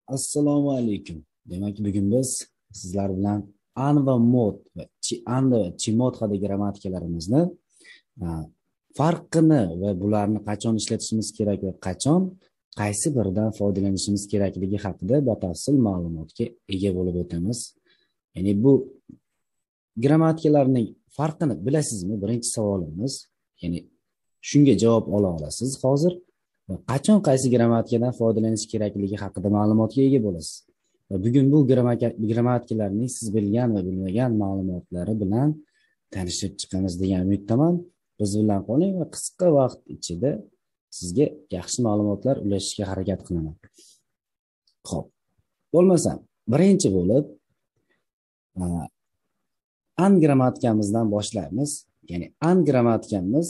Assalomu alaykum. Demak, bugun biz sizlar bilan an va mod va an va chi mod haqida grammatikalarimizni a, farqini va bularni qachon ishlatishimiz kerak va qachon qaysi biridan foydalanishimiz kerakligi haqida batafsil ma'lumotga ega bo'lib o'tamiz. Ya'ni bu grammatikalarning farqini bilasizmi? Birinchi savolimiz. Ya'ni shunga javob ola olasiz hozir. Va qachon qaysi grammatikadan foydalanish kerakligi haqida ma'lumotga ega bo'lasiz. Va bugun bu grammatikalarning siz bilgan va bilmagan ma'lumotlari bilan tanishib chiqamiz degan umiddaman. Biz bilan qoling va qisqa vaqt ichida sizga yaxshi ma'lumotlar ulashishga harakat qilaman. Xo'p. Bo'lmasa, birinchi bo'lib an grammatikamizdan boshlaymiz. Ya'ni an grammatikamiz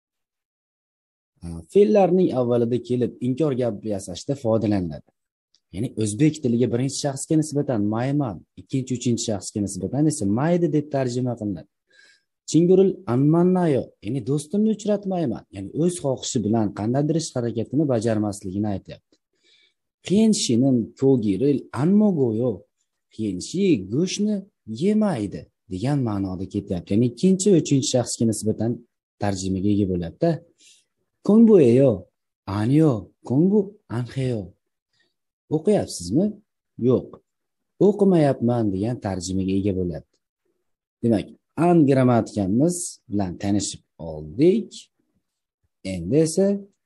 fe'llarning avvalida kelib inkor gap yasashda foydalaniladi. Ya'ni o'zbek tiliga birinchi shaxsga nisbatan mayman, ikkinchi, uchinchi shaxsga nisbatan esa maydi deb tarjima qilinadi. Chinguril anmannayo, ya'ni do'stimni uchratmayman, ya'ni o'z xohishi bilan qandaydir ish harakatini bajarmasligini aytyapti. Qiynshinin kogiril anmogoyo, qiynshi go'shtni yemaydi degan ma'noda ketyapti. Ya'ni ikkinchi va uchinchi shaxsga nisbatan tarjimaga ega bo'lyapti. Kongbueyo, anyo, kongbu, anheyo. O'qiyapsizmi? Yo'q. O'qimayapman degan tarjimaga ega bo'lyapti. Demak, an grammatikamiz bilan tanishib oldik. Endi esa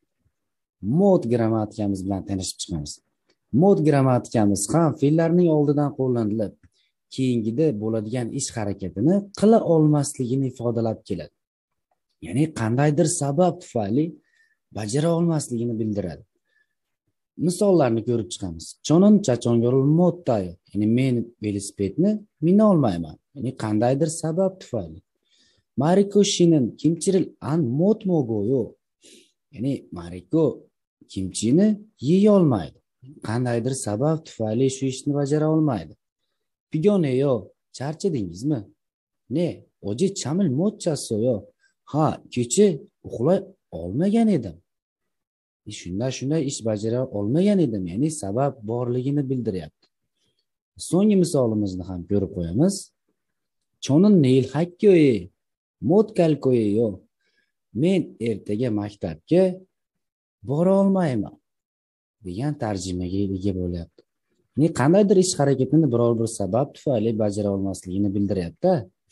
mod grammatikamiz bilan tanishib chiqamiz. Mod grammatikamiz ham fe'llarning oldidan qo'llanilib, keyingida bo'ladigan ish harakatini qila olmasligini ifodalab keladi. Ya'ni qandaydir sabab tufayli bajara olmasligini bildiradi. Misollarni ko'rib chiqamiz. Chonin chachongorul modday, ya'ni men velosipedni mina olmayman. Ya'ni qandaydir sabab tufayli. Mariko shinin kimchiril an mod mogoyo. Ya'ni Mariko kimchini yeya olmaydi. Qandaydir sabab tufayli shu ishni bajara olmaydi. Pigoneyo, charchadingizmi? Ne, oji chamil mod chasoyo. Ha, kecha uxlay olmagan edim. Shunday ish bajara olmagan edim, ya'ni sabab borligini bildiryapti. So'nggi misolimizni ham ko'rib qo'yamiz. Chonin neil hakkoyi, mod kalkoyi. Men ertaga maktabga bora olmayman degan tarjimaga ega bo'lyapti. Ya'ni qandaydir ish harakatini biror bir sabab tufayli bajara olmasligini bildiryapti.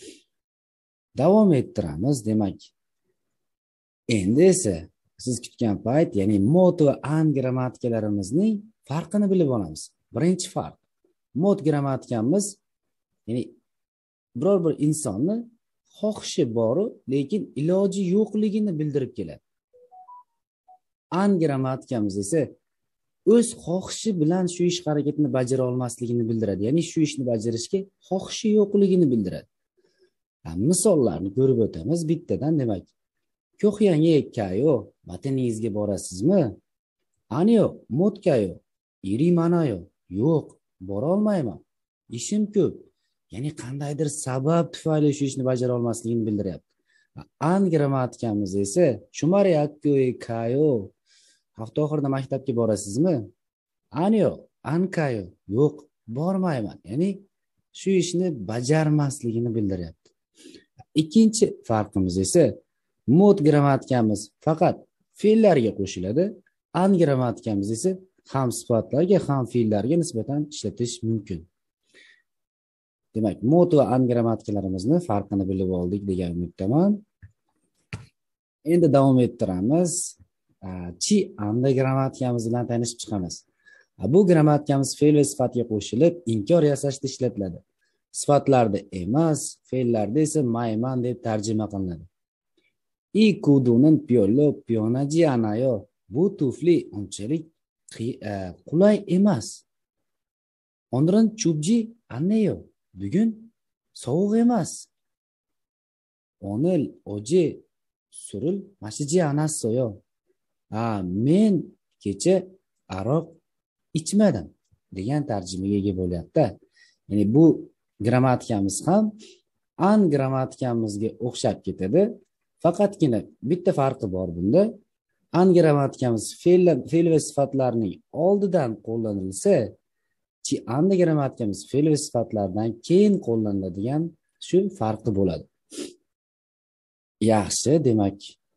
Davom ettiramiz. Demak, endi esa siz kutgan payt, ya'ni mod va an grammatikalarimizning farqini bilib olamiz. Birinchi farq. Mod grammatikamiz, ya'ni biror bir insonni xohishi bor, lekin iloji yo'qligini bildirib keladi. An grammatikamiz esa o'z xohishi bilan shu ish harakatini bajara olmasligini bildiradi. Ya'ni shu ishni bajarishga xohishi yo'qligini bildiradi. Misollarni ko'rib o'tamiz bittadan. Demak, ko'xyange kayo, vataningizga borasizmi? Aniyo, modkayo, irimanayo. Yo'q, bora olmayman. Ishim ko'p. Ya'ni qandaydir sabab tufayli shu ishni bajara olmasligini bildiryapti. An grammatikamiz esa chumariyakko kayo. Hafta oxirida maktabga borasizmi? Aniyo, ankayo. Yo'q, bormayman. Ya'ni shu ishni bajarmasligini bildiryapti. Ikkinchi farqimiz esa mod grammatikamiz faqat fe'llarga qo'shiladi. An grammatikamiz esa ham sifatlarga, ham fe'llarga nisbatan ishlatish mumkin. Demak, mod va an grammatikalarimizni farqini bilib oldik degan umiddaman. Endi davom ettiramiz. Chi anda grammatikamiz bilan tanishib chiqamiz. Bu grammatikamiz fe'l va sifatga qo'shilib, inkor yasashda ishlatiladi. Sifatlarda emas, fe'llarda esa mayman deb tarjima qilinadi. I kudunin piyolo piyonaji anayo. Bu tufli unchalik qulay emas. Ondirin chubji anneyo. Bugun sovuq emas. Onil oji suril mashiji anasoyo. Men kecha aroq ichmadim degan tarjimaga ega bo'lyapti. Ya'ni bu grammatikamiz ham an grammatikamizga o'xshab ketadi. Faqatgina bitta farqi bor bunda. An grammatikamız fe'l va sifatlarning oldidan qo'llanilsa, Chi anda grammatikamiz fe'l va sifatlardan keyin qo'llaniladigan shu farqi bo'ladi. Yaxshi, demak,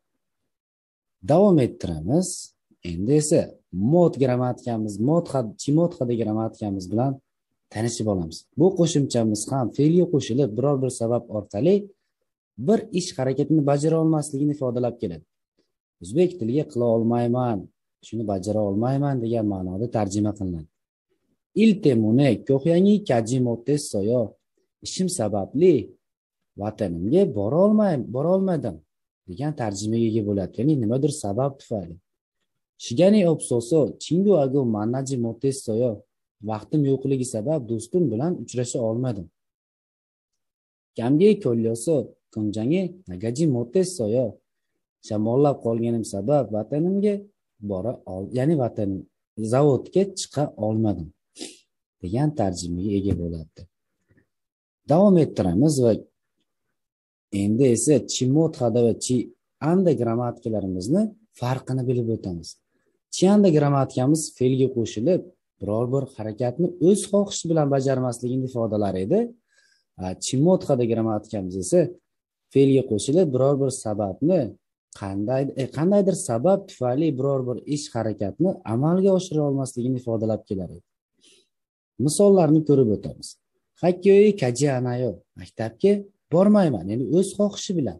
davom ettiramiz. Endi esa mod grammatikamiz, mod hadi grammatikamiz bilan tanishib olamiz. Bu qo'shimchamiz ham fe'lga qo'shilib, biror bir sabab orqali bir ish harakatini bajara olmasligini ifodalab keladi. O'zbek tiliga qila olmayman, shuni bajara olmayman degan ma'noda tarjima qilinadi. Il temune ko'hyangi kajimotesoyo, ishim sababli vatanimga bora olmadim degan tarjimaga ega bo'ladi. Ya'ni nimadir sabab tufayli. Shigani opsoso chingu ago manaji motesoyo, vaqtim yo'qligi sabab do'stim bilan uchrasha olmadim. Kamge kolyoso kunjangi nagaji motesoyo, shamollab qolganim sabab vatanimga ya'ni vatanim zavodga chiqa olmadim degan tarjimaga ega bo'ladi. Davom ettiramiz va endi esa chimot hada va chi anda grammatikalarimizni farqini bilib o'tamiz. Chi anda grammatikamiz fe'lga qo'shilib, biror bir harakatni o'z xohishi bilan bajarmasligini ifodalar edi. Chimot hada grammatikamiz esa fe'lga qo'shilib, biror bir sababni qandaydir sabab tufayli biror bir ish harakatni amalga oshira olmasligini ifodalab kelar edi. Misollarni ko'rib o'tamiz. Hakkyoyi kaji anayo, maktabga bormayman, ya'ni o'z xohishi bilan.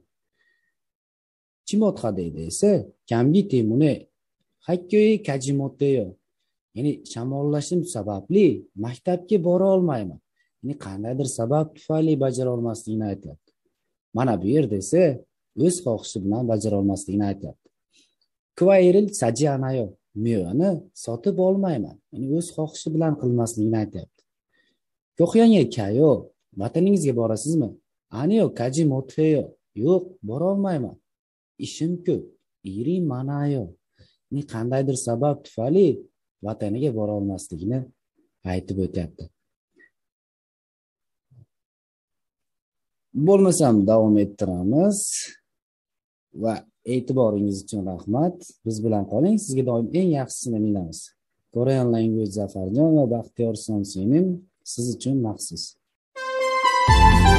Chimot hadayda esa kamgi temune hakkyoyi kajimoteyo, ya'ni shamollashim sababli maktabga bora olmayman, ya'ni qandaydir sabab tufayli bajara olmasligini aytyapti. Mana bu yerda esa o'z xohishi bilan bajara olmasligini aytyapti. Kvayril saji anayo, mevani sotib olmayman, ya'ni o'z xohishi bilan qilmasligini aytyapti. Ko'hyangi kayo, vataningizga borasizmi? Aniyo kaji moteyo, yo'q, bora olmayman. Ishim ko'p, iri manayo, ya'ni qandaydir sabab tufayli vataniga bora olmasligini aytib o'tyapti. Bo'lmasam davom ettiramiz va e'tiboringiz uchun rahmat. Biz bilan qoling, sizga doim eng yaxshisini bilamiz. Korean Language Zafarjon va Baxtiyor Sonsening siz uchun maxsus.